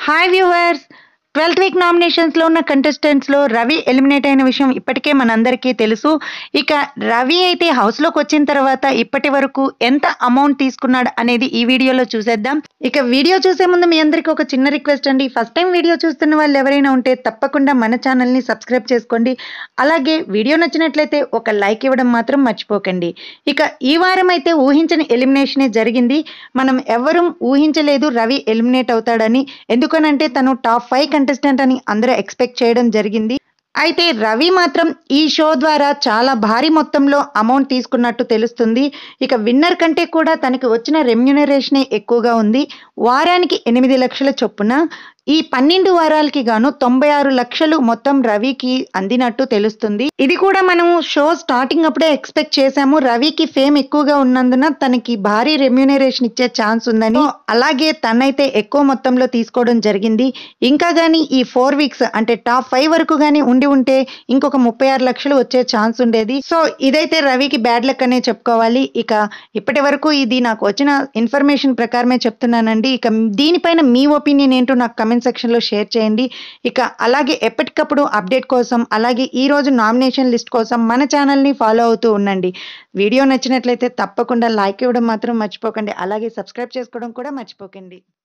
Hi viewers 12th week నామినేషన్స్లో ఉన్న కంటెస్టెంట్స్లో Ravi eliminate అయిన విషయం ఇప్పటికే మనందరికీ తెలుసు. ఇక రవి అయితే హౌస్లోకి వచ్చిన తర్వాత ఇప్పటి వరకు ఎంత అమౌంట్ తీసుకున్నాడు అనేది ఈ వీడియోలో చూసేద్దాం. ఇక వీడియో చూసే ముందు మీ అందరికీ ఒక చిన్న రిక్వెస్ట్ అండి. ఫస్ట్ టైం వీడియో చూస్తున్న వాళ్ళు ఎవరైనా ఉంటే తప్పకుండా మన ఛానల్ని సబ్స్క్రైబ్ చేసుకోండి. అలాగే వీడియో నచ్చినట్లయితే ఒక లైక్ ఇవ్వడం మాత్రం మర్చిపోకండి. ఇక ఈ వారం అయితే ఊహించని ఎలిమినేషనే జరిగింది. మనం ఎవరూ ఊహించలేదు రవి ఎలిమినేట్ అవుతాడని. ఎందుకనంటే తను టాప్ 5 కంటెస్టెంట్ అని అందరూ ఎక్స్పెక్ట్ చేయడం జరిగింది. అయితే రవి మాత్రం ఈ షో ద్వారా చాలా భారీ మొత్తంలో అమౌంట్ తీసుకున్నట్టు తెలుస్తుంది. ఇక విన్నర్ కంటే కూడా తనకి వచ్చిన రెమ్యూనరేషనే ఎక్కువగా ఉంది. వారానికి 8 లక్షల చొప్పున ఈ 12 వారాలకి గాను 96 లక్షలు మొత్తం రవికి అందినట్టు తెలుస్తుంది. ఇది కూడా మనం షో స్టార్టింగ్ అప్పుడే ఎక్స్పెక్ట్ చేశాము. రవికి ఫేమ్ ఎక్కువగా ఉన్నందున తనకి భారీ రెమ్యూనరేషన్ ఇచ్చే ఛాన్స్ ఉందని. అలాగే తనైతే ఎక్కువ మొత్తంలో తీసుకోవడం జరిగింది. ఇంకా కానీ ఈ 4 వీక్స్ అంటే టాప్ 5 వరకు కానీ ఉంటే ఇంకొక 36 లక్షలు వచ్చే ఛాన్స్ ఉండేది. సో ఇదైతే రవికి బ్యాడ్ లక్ అనే చెప్పుకోవాలి. ఇక ఇప్పటి వరకు ఇది నాకు వచ్చిన ఇన్ఫర్మేషన్ ప్రకారమే చెప్తున్నానండి. ఇక దీనిపైన మీ ఒపీనియన్ ఏంటో నాకు కమెంట్ సెక్షన్లో షేర్ చేయండి. ఇక అలాగే ఎప్పటికప్పుడు అప్డేట్ కోసం అలాగే ఈ రోజు నామినేషన్ లిస్ట్ కోసం మన ఛానల్ని ఫాలో అవుతూ ఉండండి. వీడియో నచ్చినట్లయితే తప్పకుండా లైక్ ఇవ్వడం మాత్రం మర్చిపోకండి. అలాగే సబ్స్క్రైబ్ చేసుకోవడం కూడా మర్చిపోకండి.